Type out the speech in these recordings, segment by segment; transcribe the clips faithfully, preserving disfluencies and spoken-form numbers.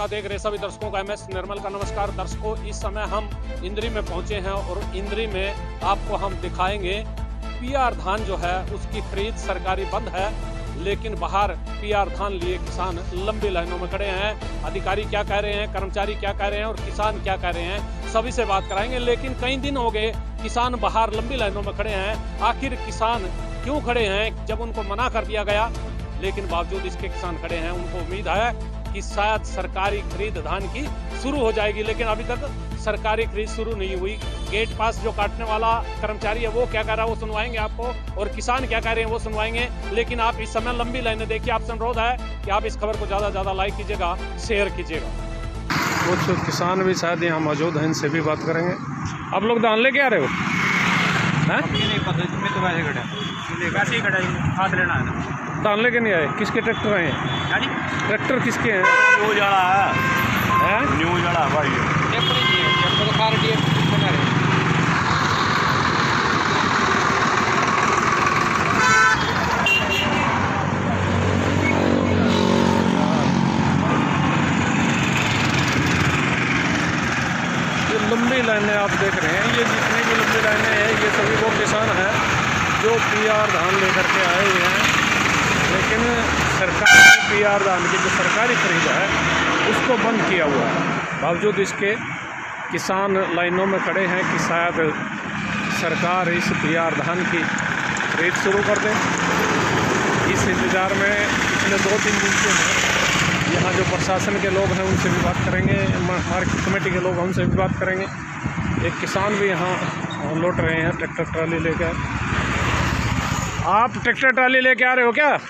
का देख रहे सभी दर्शकों का एम एस निर्मल का नमस्कार। दर्शकों, इस समय हम इंद्री में पहुंचे हैं और इंद्री में आपको हम दिखाएंगे पीआर धान जो है उसकी खरीद सरकारी बंद है, लेकिन बाहर पीआर धान लिए किसान लंबी लाइनों में खड़े हैं। अधिकारी क्या कह रहे हैं, कर्मचारी क्या कह रहे हैं और किसान क्या कह रहे हैं, सभी से बात कराएंगे। लेकिन कई दिन हो गए किसान बाहर लंबी लाइनों में खड़े हैं। आखिर किसान क्यों खड़े हैं? जब उनको मना कर दिया गया, लेकिन बावजूद इसके किसान खड़े हैं। उनको उम्मीद है कि शायद सरकारी खरीद धान की शुरू हो जाएगी, लेकिन अभी तक सरकारी खरीद शुरू नहीं हुई। गेट पास जो काटने वाला कर्मचारी है वो क्या कह रहा है वो सुनवाएंगे आपको, और किसान क्या कह रहे हैं वो सुनवाएंगे। लेकिन आप इस समय लंबी लाइनें देखिए। आपसे अनुरोध है कि आप इस खबर को ज़्यादा से ज़्यादा लाइक कीजिएगा, शेयर कीजिएगा। कुछ किसान भी शायद यहाँ मौजूद हैं, इनसे भी बात करेंगे। आप लोग धान लेके आ रहे हो? धान लेके नहीं आए? किसके ट्रैक्टर आए हैं? ट्रैक्टर किसके हैं? न्यू जड़ा है, हैं? न्यू जड़ा भाई ये लंबी लाइनें आप देख रहे हैं, ये जितनी भी लंबी लाइनें हैं ये सभी वो किसान हैं जो पीआर धान लेकर के आए हुए हैं। लेकिन सरकार ने पीआर धान की जो सरकारी खरीद है उसको बंद किया हुआ है। बावजूद इसके किसान लाइनों में खड़े हैं कि शायद सरकार इस पीआर धान की खरीद शुरू कर दे। इस इंतज़ार में पिछले दो तीन दिन से हैं। यहाँ जो प्रशासन के लोग हैं उनसे भी बात करेंगे, मार्केट कमेटी के लोग हैं उनसे भी बात करेंगे। एक किसान भी यहाँ लौट रहे हैं ट्रैक्टर ट्राली लेकर। आप ट्रैक्टर ट्राली लेके आ रहे हो क्या?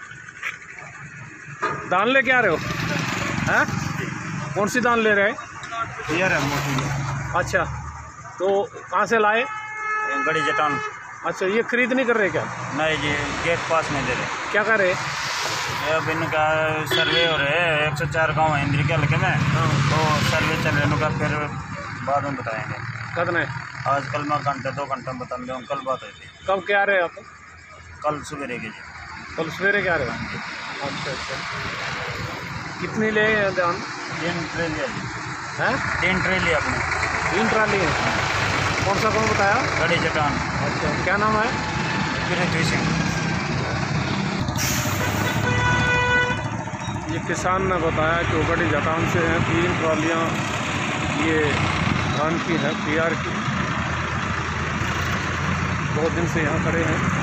धान लेके आ रहे हो? हैं? कौन सी धान ले रहे हैं? यार है। अच्छा, तो कहाँ से लाए? गड़ी जटान। अच्छा, ये खरीद नहीं कर रहे क्या? नहीं जी, गेट पास नहीं दे रहे। क्या कर रहे? अब इनका सर्वे हो रहे हैं, एक सौ चार गाँव है इंद्री के हल्के में, तो सर्वे चल रहे हैं। फिर बाद में बताएंगे कब ने? आज कल मैं घंटे दो घंटे में बता दूँ। कल बात हुई थी। कब क्या रहे आप? कल सवेरे के जी। कल सवेरे क्या रहे? अच्छा अच्छा, कितनी ले धान? तीन ट्रेली है जी। हैं? तीन ट्रेली अपने। तीन ट्राली है? कौन सा कौन बताया? गड़ी जटान। अच्छा, क्या नाम है? पृथ्वी सिंह। ये किसान ने बताया कि वो गड़ी जटान से हैं। तीन ट्रालियाँ ये धान की है, पीआर की। बहुत दिन से यहाँ खड़े हैं।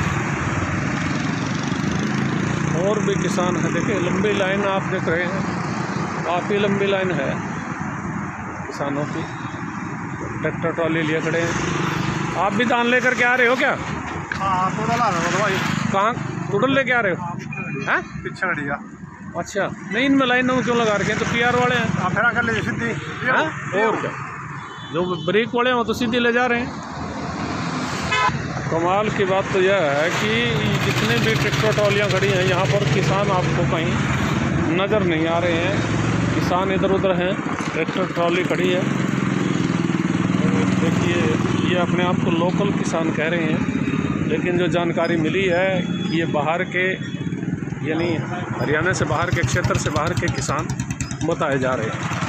और भी किसान हैं, देखिए लंबी लाइन आप देख रहे हैं, काफ़ी लंबी लाइन है किसानों की। ट्रैक्टर ट्रॉली लिए खड़े हैं। आप भी धान लेकर के आ रहे हो क्या? हाँ, टोडल आ रहा है भाई। कहाँ टोडल लेके आ रहे हो? हैं? पीछे गड़िया। अच्छा, नहीं इनमें लाइनों में क्यों लगा रखे हैं? तो पीआर वाले हैं। आप फेरा कर लीजिए सीधी। हाँ, और क्या, जो ब्रेक वाले हैं तो सीधे ले जा रहे हैं। कमाल की बात तो यह है कि जितने भी ट्रैक्टर ट्रॉलियाँ खड़ी हैं यहाँ पर, किसान आपको कहीं नज़र नहीं आ रहे हैं। किसान इधर उधर हैं, ट्रैक्टर ट्रॉली खड़ी है। देखिए, ये अपने आप को लोकल किसान कह रहे हैं, लेकिन जो जानकारी मिली है कि ये बाहर के, यानी हरियाणा से बाहर के, क्षेत्र से बाहर के किसान बताए जा रहे हैं।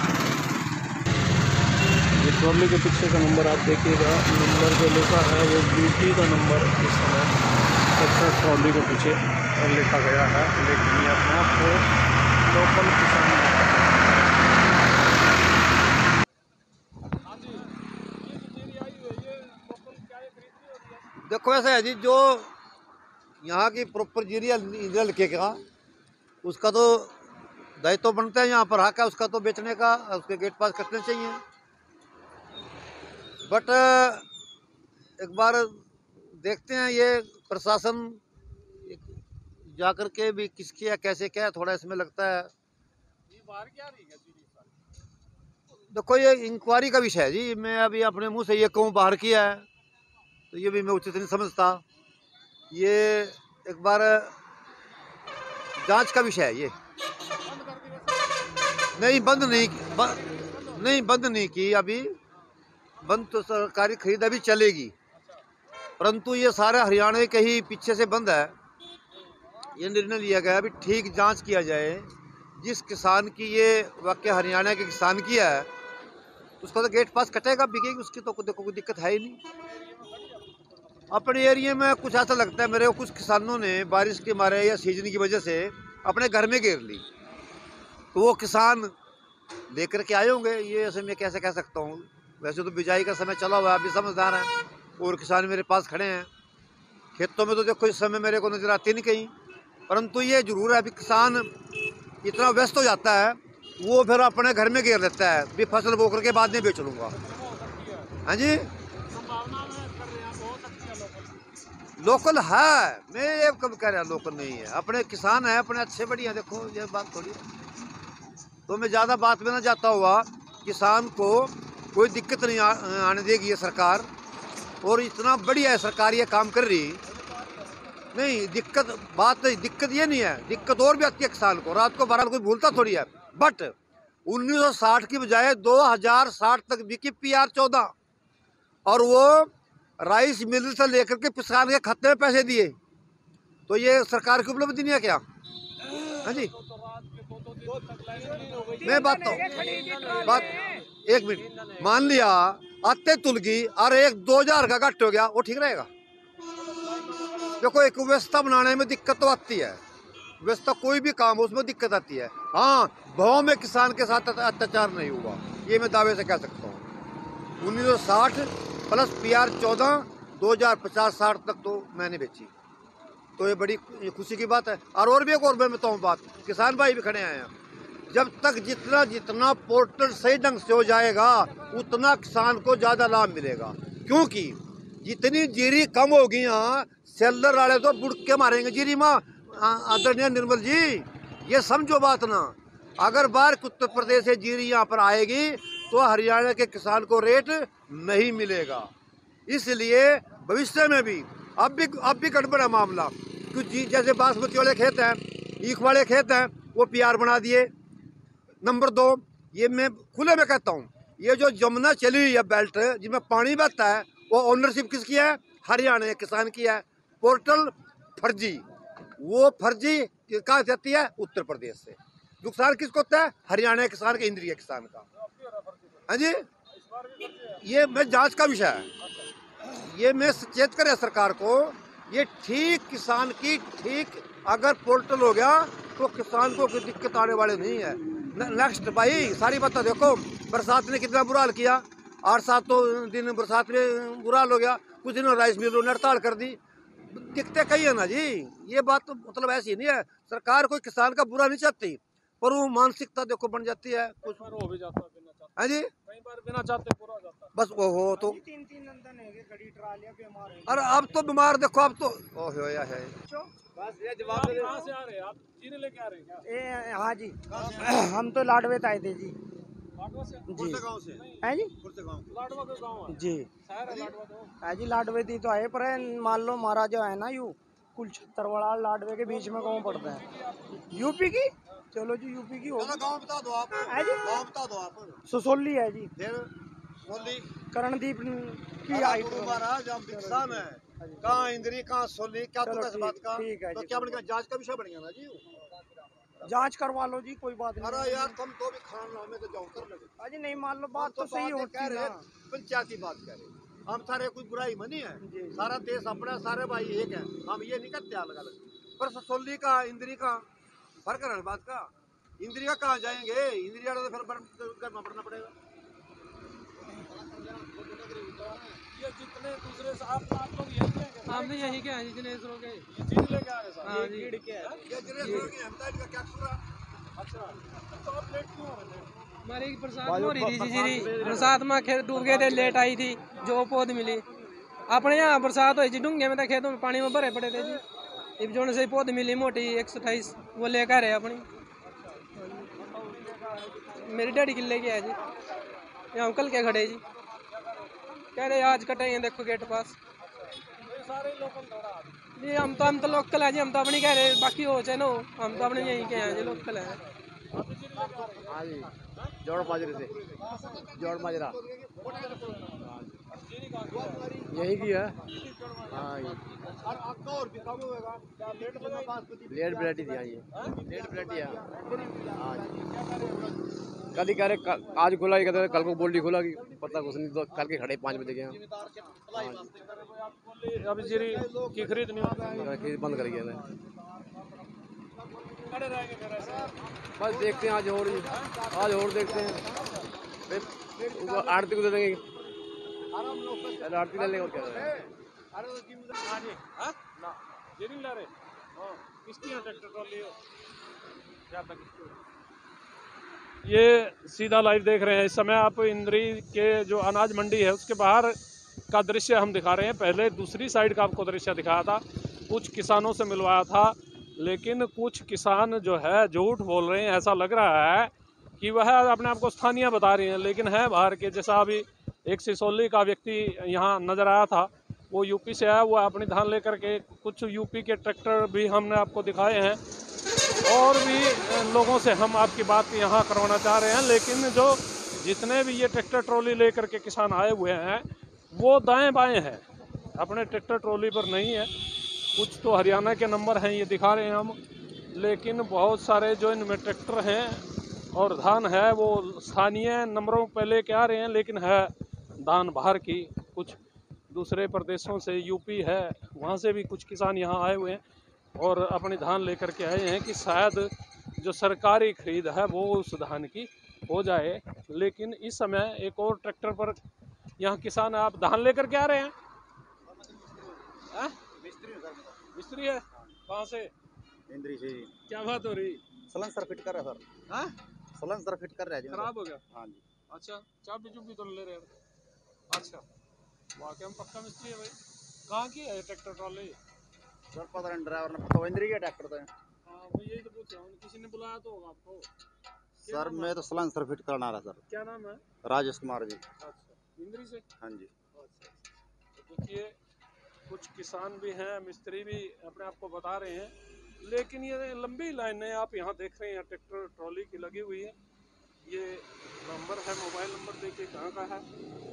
ये ट्रॉली के पीछे का नंबर आप देखिएगा, नंबर जो लिखा है वो बीटी का नंबर इस समय ट्रैक्टर ट्रॉली के पीछे लिखा गया है। लेकिन ये अपने आप को लोकल किसान देखो ऐसा है जी, जो यहाँ की प्रॉपर जीरिया इंद्री हल्के का उसका तो दायित्व तो बनता है, यहाँ पर हक है उसका तो बेचने का, उसके गेट पास कटने चाहिए। बट एक बार देखते हैं ये प्रशासन जाकर के भी किसकी है कैसे क्या है, थोड़ा इसमें लगता है। देखो ये इंक्वायरी का विषय है जी, मैं अभी अपने मुंह से ये कहूँ बाहर किया है तो ये भी मैं उचित नहीं समझता। ये एक बार जांच का विषय है। ये नहीं बंद नहीं ब, नहीं बंद नहीं की अभी, बंद तो सरकारी खरीद अभी चलेगी, परंतु ये सारे हरियाणा के ही पीछे से बंद है। ये निर्णय लिया गया अभी ठीक जांच किया जाए जिस किसान की ये वाकया हरियाणा के किसान की है, उसका तो गेट पास कटेगा, बिकेगी उसकी तो देखो कोई दिक्कत है ही नहीं। अपने एरिया में कुछ ऐसा लगता है मेरे को, कुछ किसानों ने बारिश के मारे या सीजन की वजह से अपने घर में घेर ली, तो वो किसान लेकर के आए होंगे। ये ऐसे मैं कैसे कह सकता हूँ, वैसे तो बिजाई का समय चला हुआ है, अभी समझदार हैं और किसान मेरे पास खड़े हैं। खेतों में तो देखो इस समय मेरे को नजर आती नहीं कहीं, परंतु ये जरूर है अभी किसान इतना व्यस्त हो जाता है, वो फिर अपने घर में घेर लेता है, भी फसल बोकर के बाद में बेच लूँगा। हाँ जी, लोकल है, मैं ये कब कह रहा लोकल नहीं है, अपने किसान है, अपने अच्छे बढ़िया। देखो ये बात थोड़ी, तो मैं ज़्यादा बात में ना जाता हुआ, किसान को कोई दिक्कत नहीं आ, आने देगी ये सरकार, और इतना बढ़िया है सरकार ये काम कर रही। नहीं दिक्कत बात नहीं, दिक्कत ये नहीं है, दिक्कत और भी आती है किसान को, रात को बारह कोई भूलता थोड़ी है। बट उन्नीस सौ साठ की बजाय दो हजार साठ तक बिकी पी आर चौदह, और वो राइस मिल से लेकर के किसान के खाते में पैसे दिए, तो ये सरकार की उपलब्धि नहीं है क्या? हाँ जी, मैं बात तो बात एक मिनट, मान लिया आते तुलगी और एक दो हजार का घट हो गया, वो ठीक रहेगा? देखो एक व्यवस्था बनाने में दिक्कत तो आती है, व्यवस्था कोई भी काम हो उसमें दिक्कत आती है। हाँ, भाव में किसान के साथ अत्याचार नहीं हुआ, ये मैं दावे से कह सकता हूँ। उन्नीस सौ साठ प्लस पी आर चौदह, दो हजार पचास साठ तक तो मैंने बेची, तो ये बड़ी खुशी की बात है। और और भी एक और मैं बताऊँ बात, किसान भाई भी खड़े हैं, जब तक जितना जितना पोर्टल सही ढंग से हो जाएगा उतना किसान को ज़्यादा लाभ मिलेगा, क्योंकि जितनी जीरी कम होगी यहाँ सेलर वाले तो बुड़ के मारेंगे जीरी माँ। आदरणीय निर्मल जी, ये समझो बात ना, अगर बाहर उत्तर प्रदेश से जीरी यहाँ पर आएगी तो हरियाणा के किसान को रेट नहीं मिलेगा। इसलिए भविष्य में भी अब भी अब भी गड़बड़ है मामला, क्योंकि जैसे बासमती वाले खेत हैं, ईख वाले खेत हैं, वो पी आर बना दिए। नंबर दो, ये मैं खुले में कहता हूँ, ये जो जमुना चली हुई है बेल्ट जिसमें पानी बहता है, वो ओनरशिप किसकी है? हरियाणा के किसान की है। पोर्टल फर्जी, वो फर्जी कहाँ से आती है? उत्तर प्रदेश से। नुकसान किसको होता है? हरियाणा के किसान के, इंद्रिय किसान का। हाँ जी, ये मैं जांच का विषय है, ये मैं सचेत करे सरकार को, ये ठीक किसान की ठीक अगर पोर्टल हो गया तो किसान को कोई दिक्कत आने वाले नहीं है। नेक्स्ट भाई सारी बात देखो, बरसात ने कितना बुरा हाल किया, आठ सात तो दिन बरसात में बुरा हाल हो गया, कुछ दिनों राइस मिलों ने हड़ताल कर दी, दिक्कतें कही है ना जी। ये बात तो मतलब ऐसी नहीं है, सरकार कोई किसान का बुरा नहीं चाहती, पर वो मानसिकता देखो बन जाती है, कुछ हो भी जाता है बिना चाहते, है जी, कई बार बिना चाहते पूरा हो जाता है। बस वो हो तो तीन तीन नंदन है, खड़ी ट्रालियां बीमार है। अरे अब तो बीमार देखो, अब तो ओ हो या है। बस ये आप जवाब दे कहाँ से आ रहे हैं? आप जीरे लेके आ रहे हैं क्या? ए हाँ जी, हम तो लाडवेत आए थे जी। लाडवा से? जी गाँव से है जी, लाडवा के गाँव है? जी शहर है लाडवा तो। है जी, लाडवेत ही तो आए, पर मान लो हमारा जो है ना, यू कुल छत्तरवाड़ा लाडवे के बीच में गाँव पड़ता है। यूपी की, चलो जी यूपी की होगी। गाँव बता दो आप, है जी, गाँव बता दो आप। ससोली है जी, फिर सोली करणदीप की आई महाराज, हम किसान है, कहाँ इंद्री कहाँ सोली, क्या चलो तो इस बात का, ठीक है तो जी, क्या बन गया? जांच का विषय बन गया ना जी। जांच करवा लो जी, कोई बात अरे नहीं। यार तुम तो भी खान लो, हमें तो जाओ कर लगे। अजी नहीं, मान लो बात तो सही होती कह है रहे, ना। पंचायती बात कह रहे, हम सारे कोई बुराई मनी है, जी। सारा देश अपना, सारे भाई एक है, हम ये नहीं करते अलग अलग। पर ससोली का इंद्री का फर्क है बात का, इंद्री का कहाँ जाएंगे? इंद्री वाले तो फिर करना पड़ना पड़ेगा। ये जितने दूसरे से आप आप लोग यही हैं क्या? हम भी यही के हैं जी, दिनेश लोग हैं। ये जीरे लेके आ रहे हैं साहब? हाँ जी। ये जिन्हें सुनोगे, हम तो इनका क्या कसूर है? अच्छा, तो आप लेट क्यों हो रहे हैं? हमारी बरसात में हो रही थी जी, बरसात में खेत डूब गए थे, लेट आई थी, जो पौध मिली। अपने यहाँ बरसात हुई जी, डूंगे में था, खेतों में पानी में भरे पड़े थे जी, इब जो से पौध मिली मोटी एक सौ अट्ठाईस, वो लेकर है अपनी। मेरी डेढ़ किले की है जी, यहाँ अंकल के खड़े जी, कह रहे आज कटेंगे, देखो गेट पास। सारे लोकल दौड़ा जी, हम तो हम तो लोकल है जी, हम तो अपनी कह रहे, बाकी हो चाहे नो, हम तो अपने यहीं के हैं जी, लोकल है। हाँ जी, जोड़ माजरे से, जोड़ माजरा। यही की है। हाँ लेट ब्रेड ही दिया ये लेट ब्रेड दिया। हाँ कल ही कह रहे आज खुला ही कहते कल को बोल्डी खुला कि पता कुछ नहीं तो कल के खड़े पाँच बजे गए अभी जीरी की खरीद नहीं खरीद बंद कर गया बस देखते हैं आज और आज और देखते हैं आरती को दे देंगे आरती ले लेंगे और क्या ला रहे किसकी ट्रैक्टर ट्रॉली ये सीधा लाइव देख रहे हैं इस समय आप इंद्री के जो अनाज मंडी है उसके बाहर का दृश्य हम दिखा रहे हैं। पहले दूसरी साइड का आपको दृश्य दिखाया था, कुछ किसानों से मिलवाया था, लेकिन कुछ किसान जो है झूठ बोल रहे हैं। ऐसा लग रहा है कि वह अपने आप को स्थानीय बता रहे हैं, लेकिन है बाहर के। जैसा अभी एक सिसोली का व्यक्ति यहाँ नज़र आया था, वो यूपी से आया, वो अपनी धान लेकर के। कुछ यूपी के ट्रैक्टर भी हमने आपको दिखाए हैं और भी लोगों से हम आपकी बात यहाँ करवाना चाह रहे हैं। लेकिन जो जितने भी ये ट्रैक्टर ट्रॉली लेकर के किसान आए हुए हैं वो दाएं बाएं हैं, अपने ट्रैक्टर ट्रॉली पर नहीं है। कुछ तो हरियाणा के नंबर हैं ये दिखा रहे हैं हम, लेकिन बहुत सारे जो इनमें ट्रैक्टर हैं और धान है वो स्थानीय नंबरों पे लेके आ रहे हैं, लेकिन है धान बाहर की। कुछ दूसरे प्रदेशों से यूपी है, वहाँ से भी कुछ किसान यहाँ आए हुए हैं और अपनी धान लेकर के आए हैं कि शायद जो सरकारी खरीद है वो उस धान की हो जाए। लेकिन इस समय एक और ट्रैक्टर पर यहाँ किसान, आप धान लेकर के आ रहे हैं? मिस्त्री है, कहाँ से? इंद्री से। क्या बात हो रही? सलेंसर फिट कर रहे सर। हाँ? सलेंसर फिट कर रहे हैं। खराब हो गया? हाँ जी। अच्छा, चाबी चुबी तो ले रहे हैं? अच्छा, वाकई में पक्का मिस्त्री है भाई। कहाँ की है ट्रैक्टर ट्रॉली? सर पता नहीं, ड्राइवर ने पता इंद्री का ट्रैक्टर था। हाँ वो यही तो पूछ रहा हूँ, किसी ने बुलाया तो होगा आपको? सर मैं तो सलेंसर फिट करना रहा सर। क्या नाम है? राजेश कुमार जी। अच्छा, इंद्री से? हाँ जी। अच्छा, तो देखिए कुछ किसान भी हैं, मिस्त्री भी अपने आप को बता रहे हैं, लेकिन ये लंबी लाइनें आप यहाँ देख रहे हैं ट्रैक्टर ट्रॉली की लगी हुई है। ये नंबर है, मोबाइल नंबर देखिए कहाँ का है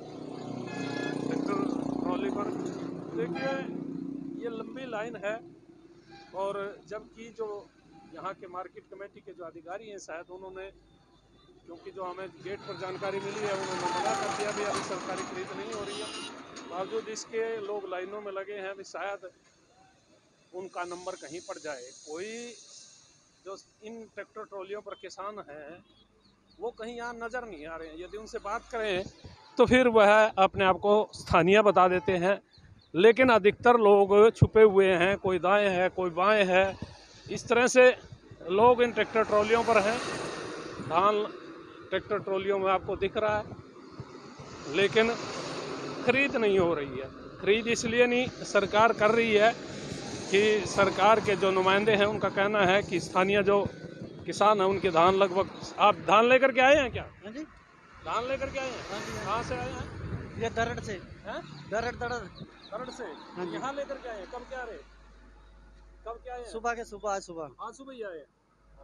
ट्रैक्टर ट्रॉली पर। देखिए ये लंबी लाइन है, और जबकि जो यहाँ के मार्केट कमेटी के जो अधिकारी हैं शायद उन्होंने, क्योंकि जो हमें गेट पर जानकारी मिली है उन्होंने मना कर दिया भी अभी सरकारी खरीद नहीं हो रही है। बावजूद इसके लोग लाइनों में लगे हैं, अभी शायद उनका नंबर कहीं पड़ जाए। कोई जो इन ट्रैक्टर ट्रॉलियों पर किसान हैं वो कहीं यहाँ नज़र नहीं आ रहे हैं। यदि उनसे बात करें तो फिर वह अपने आप को स्थानीय बता देते हैं, लेकिन अधिकतर लोग छुपे हुए हैं, कोई दाएं है कोई बाएं है। इस तरह से लोग इन ट्रैक्टर ट्रॉलियों पर हैं। धान ट्रैक्टर ट्रॉलियों में आपको दिख रहा है, लेकिन खरीद नहीं हो रही है। खरीद इसलिए नहीं सरकार कर रही है कि सरकार के जो नुमाइंदे हैं उनका कहना है कि स्थानीय जो किसान हैं उनके धान लगभग। आप धान लेकर के आए हैं क्या? हाँ जी, धान लेकर के आए हैं? कहाँ से आए हैं? ये दरड़ से। हैं? दरड़ दरड़ दरड़ से यहाँ लेकर के आए हैं? कब क्या रहे? कब क्या आए हैं? सुबह के सुबह आज सुबह आज सुबह ही आए हैं।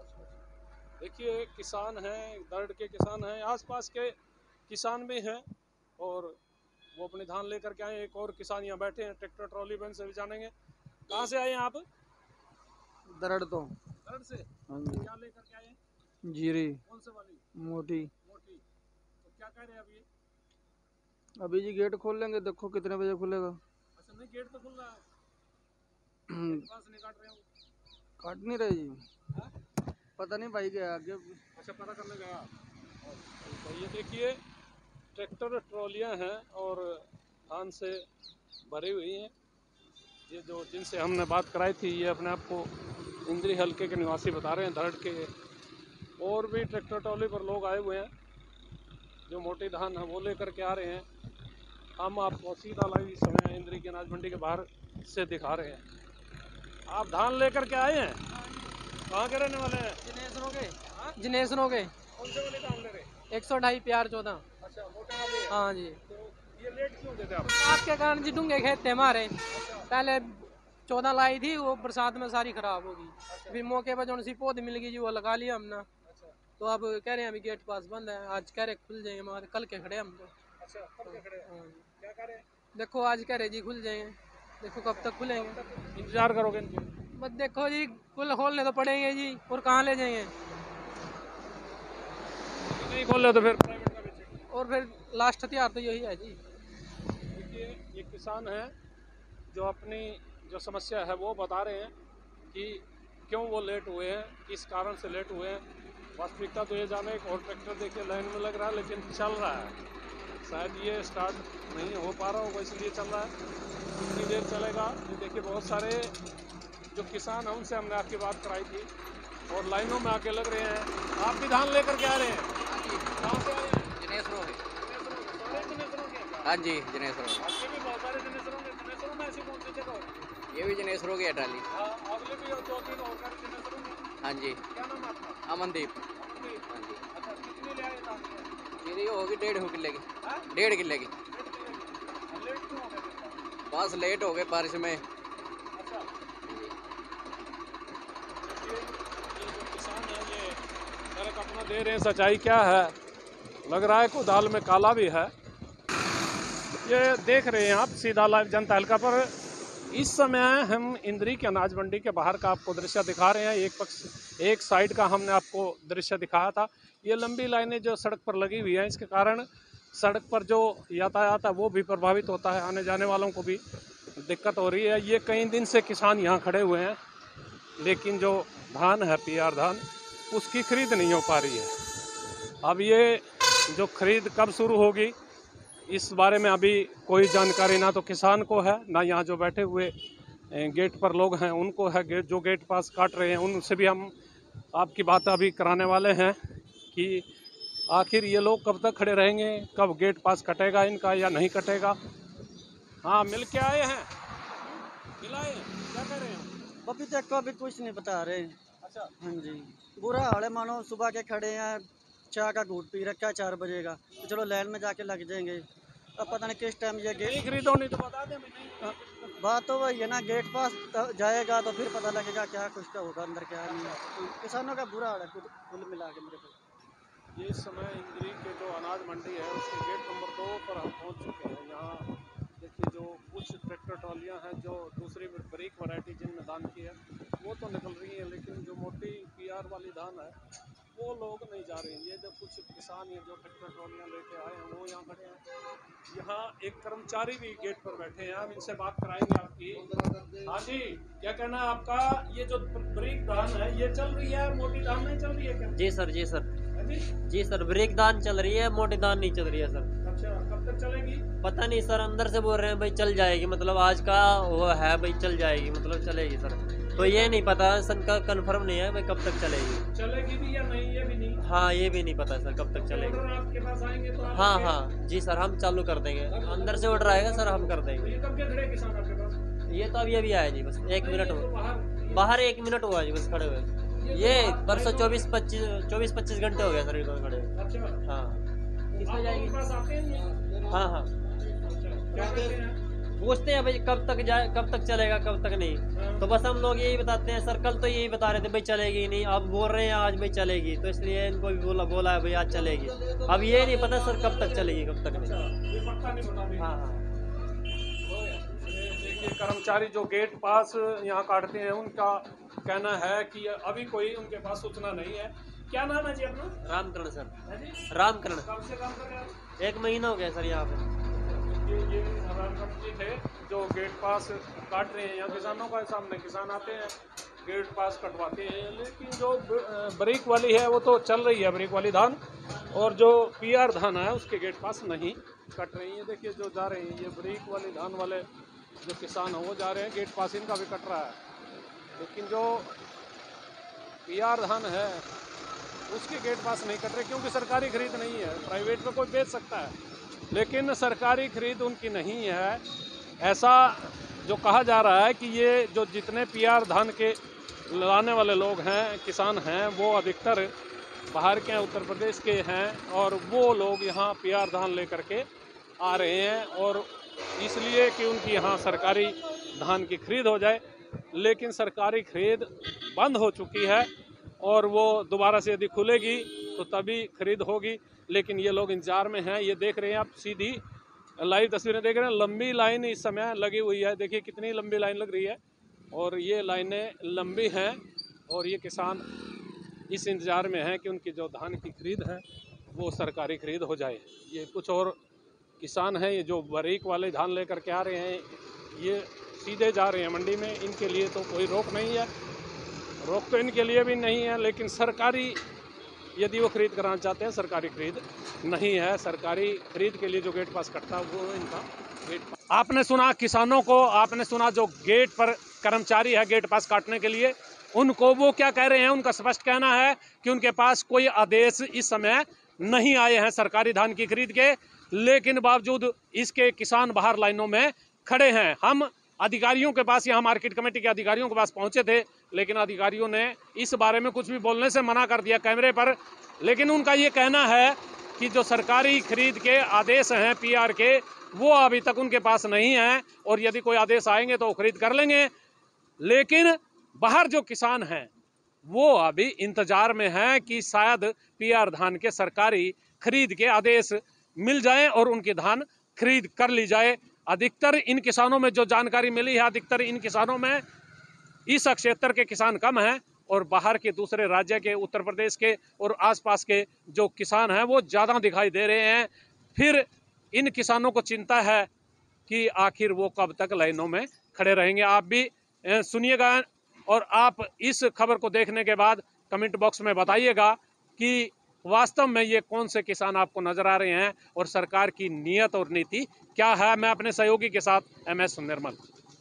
देखिए किसान हैं, दरड़ के किसान हैं, आसपास के किसान भी हैं और वो अपने धान लेकर के आए। एक और किसान यहाँ बैठे हैं, ट्रैक्टर ट्रॉली बन से भी जानेंगे। कहाँ से आए हैं आप? दरड़ तो दरड़ से। हाँ जी। क्या लेकर के आए हैं? जीरी कौन से वाली? मोटी। मोटी। तो क्या कह रहे हैं अभी? अभी जी गेट खोल लेंगे, देखो कितने बजे खुलेगा। अच्छा नहीं, गेट तो खुल रहा है, पास नहीं काट रहे हो? काट नहीं रहे जी। हाँ? पता नहीं भाई क्या आगे। अच्छा पता करने गया। तो ये देखिए ट्रैक्टर ट्रॉलियाँ हैं और धान से भरी हुई हैं। ये जो जिनसे हमने बात कराई थी ये अपने आप को इंद्री हल्के के निवासी बता रहे हैं, दरड़ के। और भी ट्रैक्टर ट्रॉली पर लोग आए हुए हैं जो मोटी धान है वो लेकर के आ रहे हैं। हम आपको सीधा लाइव इस समय इंद्री के अनाज मंडी के बाहर से दिखा रहे हैं। आप धान लेकर के आए हैं? कहाँ के रहने वाले हैं? जिनेसनों के। जिनेसनों के। कौन से वाले धान ले रहे? एक सौ ढाई प्यार चौदह। अच्छा मोटे वाले। हाँ जी। तो ये लेट क्यों देते आप? आपके कारण जी डूंगे खेत थे हमारे, पहले चौदह लाई थी, वो बरसात में सारी खराब होगी। फिर मौके पर जो सी पौध मिल गई जी वो लगा लिया हमने। तो अब कह रहे हैं अभी गेट पास बंद है, आज कह रहे खुल जाएंगे, हमारे कल के खड़े हम तो। अच्छा, कब के खड़े हैं? क्या करें? देखो आज कह रहे जी खुल जाएंगे, देखो कब तक खुलेंगे। इंतजार करोगे इनके? बस देखो जी खुल खोलने तो पड़ेंगे जी, और कहाँ ले जाएंगे, नहीं खोल ले तो फिर प्राइवेट में बेचेंगे। और फिर लास्ट हथियार तो यही है जी। देखिए ये किसान हैं जो अपनी जो समस्या है वो बता रहे हैं कि क्यों वो लेट हुए हैं, किस कारण से लेट हुए हैं। वास्तविकता तो ये जाने एक और ट्रैक्टर देखिए लाइन में लग रहा है लेकिन चल रहा है, शायद ये स्टार्ट नहीं हो पा रहा होगा इसलिए चल रहा है। कितनी देर चलेगा ये देखिए। बहुत सारे जो किसान हैं उनसे हमने आपकी बात कराई थी और लाइनों में आके लग रहे हैं। आप भी धान लेकर के आ रहे हैं? कहाँ से आ रहे हैं? जनेसरों में। सारे जनेसरों के हैं? हाँ जी जनेसरों। आपके भी बहुत सारे जनेसरों में। जनेसरों में ऐसी कौन सी जगह है? ये भी जनेसरों की है ट्राली। हाँ, अगले भी दो तीन और सारे जनेसरों में। हाँ जी। क्या नाम है आपका? अमनदीप। अमनदीप। हाँ जी। अच्छा, कितनी ले आए धान? ये होगी डेढ़ किले की। हाँ? डेढ़ किले की। लेट क्यों हो गए? बस लेट हो गए बारिश में। अच्छा, ये ये जो किसान है ये सड़क अपना दे रहे हैं। सच्चाई क्या है, लग रहा है को दाल में काला भी है। ये देख रहे हैं आप सीधा लाइव जनता हल्का पर। इस समय हम इंद्री के अनाज मंडी के बाहर का आपको दृश्य दिखा रहे हैं। एक पक्ष एक साइड का हमने आपको दृश्य दिखाया था। ये लंबी लाइनें जो सड़क पर लगी हुई हैं, इसके कारण सड़क पर जो यातायात है वो भी प्रभावित होता है, आने जाने वालों को भी दिक्कत हो रही है। ये कई दिन से किसान यहाँ खड़े हुए हैं लेकिन जो धान है पी आर धान उसकी खरीद नहीं हो पा रही है। अब ये जो खरीद कब शुरू होगी इस बारे में अभी कोई जानकारी ना तो किसान को है ना यहाँ जो बैठे हुए गेट पर लोग हैं उनको है। गेट जो गेट पास काट रहे हैं उनसे भी हम आपकी बात अभी कराने वाले हैं कि आखिर ये लोग कब तक खड़े रहेंगे, कब गेट पास कटेगा इनका या नहीं कटेगा। हाँ, मिल के आए हैं, मिलाए हैं, क्या कह रहे हैं? अभी तक को अभी कुछ नहीं बता रहे। अच्छा, हाँ जी, बुरा हाल है। मानो सुबह के खड़े हैं, चाय का घूट पी रखा है चार बजे का, तो चलो लाइन में जाके लग जाएंगे। अब पता नहीं किस टाइम ये नहीं गेट। खरीदो नहीं तो बता दें। नहीं बात तो वही है ना, गेट पास त- जाएगा तो फिर पता लगेगा क्या कुछ का होगा अंदर क्या नहीं है। किसानों का बुरा हाल है कुल कुल मिला के मेरे को। ये इस समय इंद्री के जो अनाज मंडी है उसके गेट नंबर दो पर हम पहुंच चुके हैं। यहाँ देखिए जो कुछ ट्रैक्टर ट्रॉलियाँ हैं जो दूसरी ब्रेक वैरायटी जिनमें धान की है वो तो निकल रही है, लेकिन जो मोटी पी आर वाली धान है वो लोग नहीं जा रहे हैं। ये जो कुछ किसान हैं जो ट्रैक्टर ट्रॉलियाँ लेके आए हैं वो यहाँ खड़े हैं। यहाँ एक कर्मचारी भी गेट पर बैठे हैं, हम इनसे बात कराएंगे आपकी। हाँ जी, क्या कहना है आपका? ये जो ब्रेक धान है ये चल रही है, मोटी धान नहीं चल रही है क्या? जी सर, जी सर, हाँ जी? जी सर, ब्रेक दान चल रही है, मोटी दान नहीं चल रही है सर। अच्छा, कब तक चलेगी? पता नहीं सर, अंदर से बोल रहे हैं भाई चल जाएगी, मतलब आज का वो है भाई चल जाएगी, मतलब चलेगी सर। तो ये नहीं पता सन का कंफर्म नहीं है भाई कब तक चलेगी। चलेगी भी या नहीं ये भी नहीं। हाँ, ये भी नहीं पता सर कब तक चलेगी। ऑर्डर आपके पास आएंगे तो आप हाँ देंगे? हाँ जी सर, हम चालू कर देंगे। अंदर से ऑर्डर आएगा सर, हम कर तो देंगे। ये कब के खड़े किसान आपके पास? ये तो अभी अभी आया जी, बस एक मिनट तो हो बाहर बाहर एक मिनट हुआ जी बस खड़े हुए। ये परसों चौबीस पच्चीस चौबीस पच्चीस घंटे हो गया सर इधर खड़े हुए। अच्छा, हाँ आप जाएगी। उनके पास आते हैं? हाँ हाँ, अच्छा, क्या कहते हैं? पूछते हैं भाई कब तक जाए, कब तक चलेगा, कब तक नहीं। तो बस हम लोग यही बताते हैं सर। कल तो यही बता रहे थे भाई चलेगी नहीं, अब बोल रहे हैं आज भाई चलेगी, तो इसलिए इनको भी बोला बोला है भाई आज चलेगी। अब ये नहीं पता सर कब तक चलेगी कब तक नहीं। ये पक्का नहीं बता रहे। हाँ हाँ ये देखिए कर्मचारी जो गेट पास यहाँ काटते हैं उनका कहना है कि अभी कोई उनके पास सूचना नहीं है। क्या नाम है जी अपना? रामकरण सर, है जी? रामकरण। कब से काम कर रहे हैं आप? एक महीना हो गया सर यहाँ पे। ये ये रामकरण जी थे जो गेट पास काट रहे हैं। यहाँ किसानों का सामने किसान आते हैं गेट पास कटवाते हैं, लेकिन जो ब्रेक वाली है वो तो चल रही है ब्रेक वाली धान, और जो पी आर धान है उसके गेट पास नहीं कट रही है। देखिए जो जा रहे हैं ये ब्रेक वाली धान वाले जो किसान हैं वो जा रहे हैं गेट पास, इनका भी कट रहा है। लेकिन जो पी आर धान है उसके गेट पास नहीं कट रहे क्योंकि सरकारी खरीद नहीं है। प्राइवेट में कोई बेच सकता है लेकिन सरकारी खरीद उनकी नहीं है। ऐसा जो कहा जा रहा है कि ये जो जितने पी आर धान के लाने वाले लोग हैं, किसान हैं, वो अधिकतर बाहर के हैं, उत्तर प्रदेश के हैं, और वो लोग यहाँ पी आर धान लेकर के आ रहे हैं और इसलिए कि उनकी यहाँ सरकारी धान की खरीद हो जाए। लेकिन सरकारी खरीद बंद हो चुकी है और वो दोबारा से यदि खुलेगी तो तो तभी खरीद होगी। लेकिन ये लोग इंतजार में हैं। ये देख रहे हैं आप, सीधी लाइव तस्वीरें देख रहे हैं। लंबी लाइन इस समय लगी हुई है, देखिए कितनी लंबी लाइन लग रही है और ये लाइनें लंबी हैं और ये किसान इस इंतज़ार में हैं कि उनकी जो धान की खरीद है वो सरकारी खरीद हो जाए। ये कुछ और किसान हैं, ये जो बारीक वाले धान लेकर के आ रहे हैं, ये सीधे जा रहे हैं मंडी में। इनके लिए तो कोई रोक नहीं है, रोक तो इनके लिए भी नहीं है, लेकिन सरकारी यदि वो खरीद कराना चाहते हैं, सरकारी खरीद नहीं है। सरकारी खरीद के लिए जो गेट पास कटता है वो इनका गेट पास। आपने सुना किसानों को, आपने सुना जो गेट पर कर्मचारी है गेट पास काटने के लिए, उनको वो क्या कह रहे हैं। उनका स्पष्ट कहना है कि उनके पास कोई आदेश इस समय नहीं आए हैं सरकारी धान की खरीद के, लेकिन बावजूद इसके किसान बाहर लाइनों में खड़े हैं। हम अधिकारियों के पास, यहाँ मार्केट कमेटी के अधिकारियों के पास पहुंचे थे, लेकिन अधिकारियों ने इस बारे में कुछ भी बोलने से मना कर दिया कैमरे पर। लेकिन उनका ये कहना है कि जो सरकारी खरीद के आदेश हैं पीआर के, वो अभी तक उनके पास नहीं हैं और यदि कोई आदेश आएंगे तो वो खरीद कर लेंगे। लेकिन बाहर जो किसान हैं वो अभी इंतजार में हैं कि शायद पीआर धान के सरकारी खरीद के आदेश मिल जाएं और उनकी धान खरीद कर ली जाए। अधिकतर इन किसानों में जो जानकारी मिली है, अधिकतर इन किसानों में इस क्षेत्र के किसान कम हैं और बाहर के दूसरे राज्य के, उत्तर प्रदेश के और आसपास के जो किसान हैं वो ज़्यादा दिखाई दे रहे हैं। फिर इन किसानों को चिंता है कि आखिर वो कब तक लाइनों में खड़े रहेंगे। आप भी सुनिएगा और आप इस खबर को देखने के बाद कमेंट बॉक्स में बताइएगा कि वास्तव में ये कौन से किसान आपको नजर आ रहे हैं और सरकार की नीयत और नीति क्या है। मैं अपने सहयोगी के साथ एम एस निर्मल।